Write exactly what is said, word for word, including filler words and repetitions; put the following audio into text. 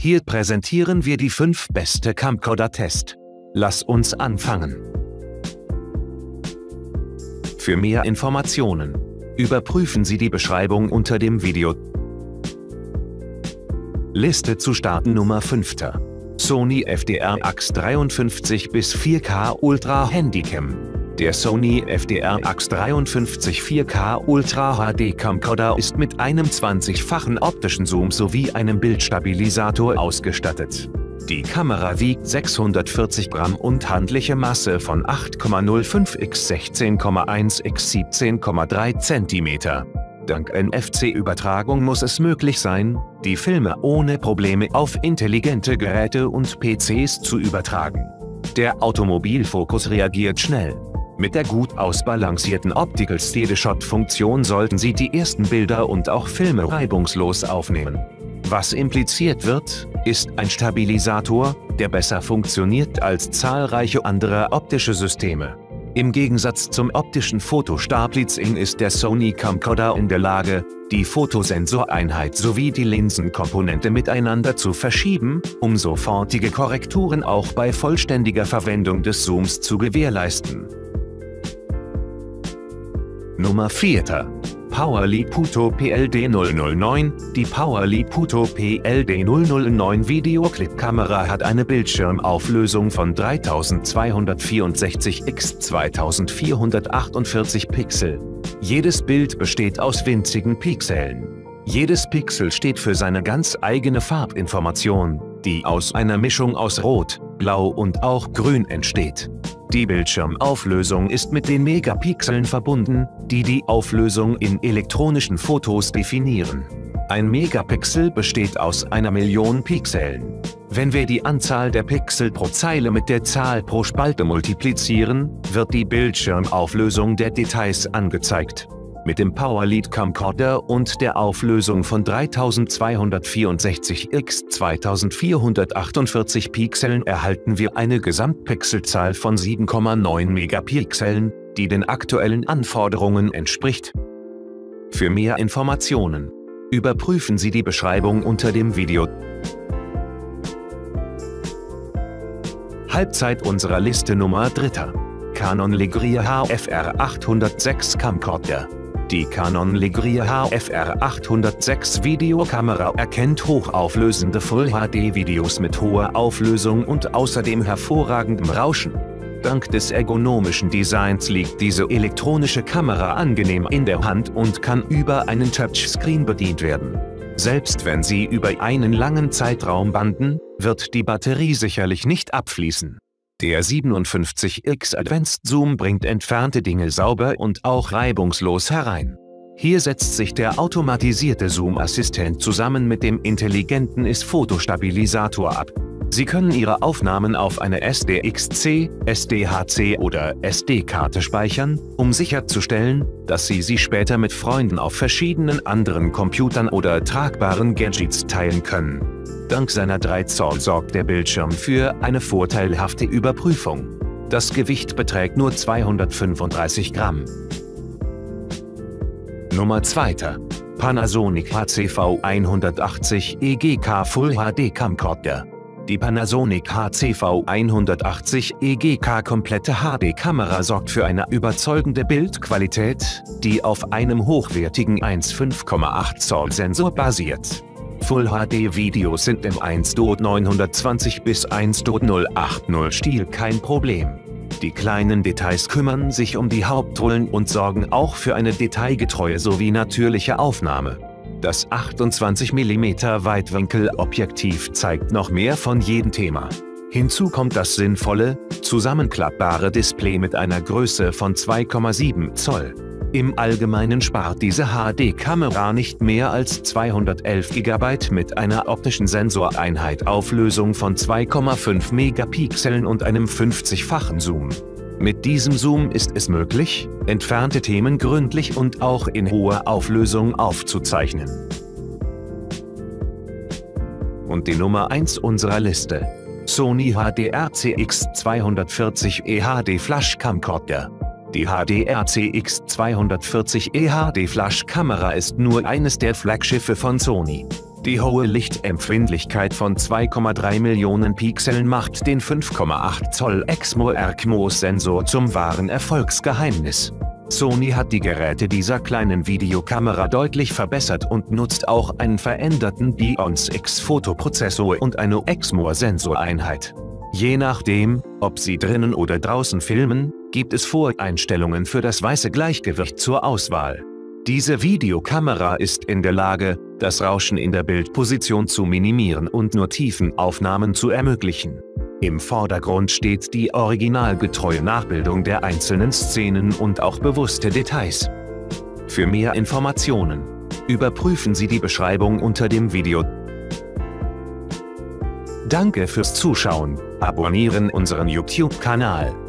Hier präsentieren wir die fünf beste Camcorder-Test. Lass uns anfangen. Für mehr Informationen überprüfen Sie die Beschreibung unter dem Video. Liste zu starten Nummer fünf. Sony F D R A X dreiundfünfzig bis vier K Ultra Handycam. Der Sony F D R A X dreiundfünfzig vier K Ultra H D Camcorder ist mit einem zwanzigfachen optischen Zoom sowie einem Bildstabilisator ausgestattet. Die Kamera wiegt sechshundertvierzig Gramm und handliche Masse von acht Komma null fünf mal sechzehn Komma eins mal siebzehn Komma drei Zentimeter. Dank N F C-Übertragung muss es möglich sein, die Filme ohne Probleme auf intelligente Geräte und P Cs zu übertragen. Der Automobilfokus reagiert schnell. Mit der gut ausbalancierten Optical Steady-Shot-Funktion sollten Sie die ersten Bilder und auch Filme reibungslos aufnehmen. Was impliziert wird, ist ein Stabilisator, der besser funktioniert als zahlreiche andere optische Systeme. Im Gegensatz zum optischen Fotostabilizing ist der Sony Camcorder in der Lage, die Fotosensoreinheit sowie die Linsenkomponente miteinander zu verschieben, um sofortige Korrekturen auch bei vollständiger Verwendung des Zooms zu gewährleisten. Nummer vier. PowerLiPuto P L D null null neun. Die PowerLiPuto P L D null null neun Videoclip-Kamera hat eine Bildschirmauflösung von dreitausendzweihundertvierundsechzig mal zweitausendvierhundertachtundvierzig Pixel. Jedes Bild besteht aus winzigen Pixeln. Jedes Pixel steht für seine ganz eigene Farbinformation, die aus einer Mischung aus Rot, Blau und auch Grün entsteht. Die Bildschirmauflösung ist mit den Megapixeln verbunden, die die Auflösung in elektronischen Fotos definieren. Ein Megapixel besteht aus einer Million Pixeln. Wenn wir die Anzahl der Pixel pro Zeile mit der Zahl pro Spalte multiplizieren, wird die Bildschirmauflösung der Details angezeigt. Mit dem PowerLid Camcorder und der Auflösung von dreitausendzweihundertvierundsechzig mal zweitausendvierhundertachtundvierzig Pixeln erhalten wir eine Gesamtpixelzahl von sieben Komma neun Megapixeln, die den aktuellen Anforderungen entspricht. Für mehr Informationen überprüfen Sie die Beschreibung unter dem Video. Halbzeit unserer Liste Nummer drei. Canon Legria H F R achthundertsechs Camcorder. Die Canon Legria H F R achthundertsechs Videokamera erkennt hochauflösende Full H D-Videos mit hoher Auflösung und außerdem hervorragendem Rauschen. Dank des ergonomischen Designs liegt diese elektronische Kamera angenehm in der Hand und kann über einen Touchscreen bedient werden. Selbst wenn Sie über einen langen Zeitraum banden, wird die Batterie sicherlich nicht abfließen. Der siebenundfünfzig X Advanced Zoom bringt entfernte Dinge sauber und auch reibungslos herein. Hier setzt sich der automatisierte Zoom-Assistent zusammen mit dem intelligenten I S-Fotostabilisator ab. Sie können Ihre Aufnahmen auf eine S D X C, S D H C oder S D-Karte speichern, um sicherzustellen, dass Sie sie später mit Freunden auf verschiedenen anderen Computern oder tragbaren Gadgets teilen können. Dank seiner drei Zoll sorgt der Bildschirm für eine vorteilhafte Überprüfung. Das Gewicht beträgt nur zweihundertfünfunddreißig Gramm. Nummer zwei. Panasonic H C V hundertachtzig E G K Full H D Camcorder. Die Panasonic H C V hundertachtzig E G K komplette H D-Kamera sorgt für eine überzeugende Bildqualität, die auf einem hochwertigen eins Komma fünf Komma acht Zoll Sensor basiert. Full H D-Videos sind im eins zu neunhundertzwanzig bis eins zu null achtzig Stil kein Problem. Die kleinen Details kümmern sich um die Hauptrollen und sorgen auch für eine detailgetreue sowie natürliche Aufnahme. Das achtundzwanzig Millimeter Weitwinkelobjektiv zeigt noch mehr von jedem Thema. Hinzu kommt das sinnvolle, zusammenklappbare Display mit einer Größe von zwei Komma sieben Zoll. Im Allgemeinen spart diese H D-Kamera nicht mehr als zweihundertelf Gigabyte mit einer optischen Sensoreinheit Auflösung von zwei Komma fünf Megapixeln und einem fünfzigfachen Zoom. Mit diesem Zoom ist es möglich, entfernte Themen gründlich und auch in hoher Auflösung aufzuzeichnen. Und die Nummer eins unserer Liste: Sony H D R C X zweihundertvierzig E H D Flash Camcorder. Die H D R C X zweihundertvierzig E H D Flash Kamera ist nur eines der Flaggschiffe von Sony. Die hohe Lichtempfindlichkeit von zwei Komma drei Millionen Pixeln macht den fünf Komma acht Zoll Exmor-R-C M O S-Sensor zum wahren Erfolgsgeheimnis. Sony hat die Geräte dieser kleinen Videokamera deutlich verbessert und nutzt auch einen veränderten Bions X-Fotoprozessor und eine Exmor-Sensoreinheit. Je nachdem, ob Sie drinnen oder draußen filmen, gibt es Voreinstellungen für das weiße Gleichgewicht zur Auswahl. Diese Videokamera ist in der Lage, das Rauschen in der Bildposition zu minimieren und nur Tiefenaufnahmen zu ermöglichen. Im Vordergrund steht die originalgetreue Nachbildung der einzelnen Szenen und auch bewusste Details. Für mehr Informationen überprüfen Sie die Beschreibung unter dem Video. Danke fürs Zuschauen, abonnieren unseren YouTube-Kanal.